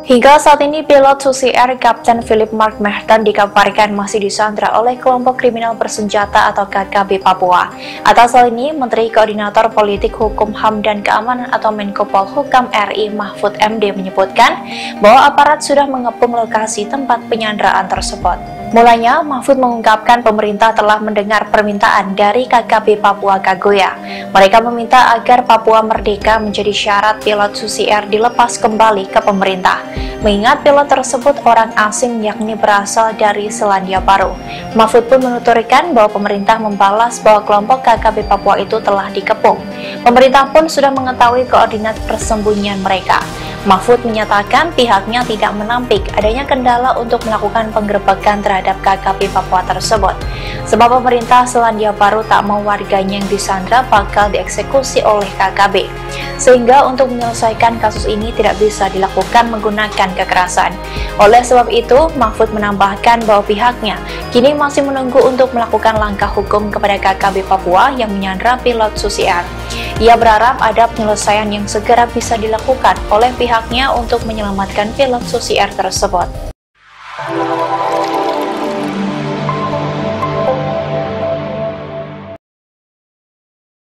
Hingga saat ini, pilot Susi Air Kapten Philip Mark Merton dikabarkan masih disandra oleh kelompok kriminal bersenjata atau KKB Papua. Atas hal ini, Menteri Koordinator Politik Hukum HAM dan Keamanan atau Menko Polhukam RI Mahfud MD menyebutkan bahwa aparat sudah mengepung lokasi tempat penyanderaan tersebut. Mulanya, Mahfud mengungkapkan pemerintah telah mendengar permintaan dari KKB Papua Kagoya. Mereka meminta agar Papua merdeka menjadi syarat pilot Susi Air dilepas kembali ke pemerintah. Mengingat pilot tersebut orang asing yakni berasal dari Selandia Baru. Mahfud pun menuturkan bahwa pemerintah membalas bahwa kelompok KKB Papua itu telah dikepung. Pemerintah pun sudah mengetahui koordinat persembunyian mereka. Mahfud menyatakan pihaknya tidak menampik adanya kendala untuk melakukan penggerebekan terhadap KKB Papua tersebut. Sebab pemerintah Selandia Baru tak mau warganya yang disandra bakal dieksekusi oleh KKB. Sehingga untuk menyelesaikan kasus ini tidak bisa dilakukan menggunakan kekerasan. Oleh sebab itu, Mahfud menambahkan bahwa pihaknya kini masih menunggu untuk melakukan langkah hukum kepada KKB Papua yang menyandra pilot Susi Air. Ia berharap ada penyelesaian yang segera bisa dilakukan oleh pihaknya untuk menyelamatkan pilot Susi Air tersebut.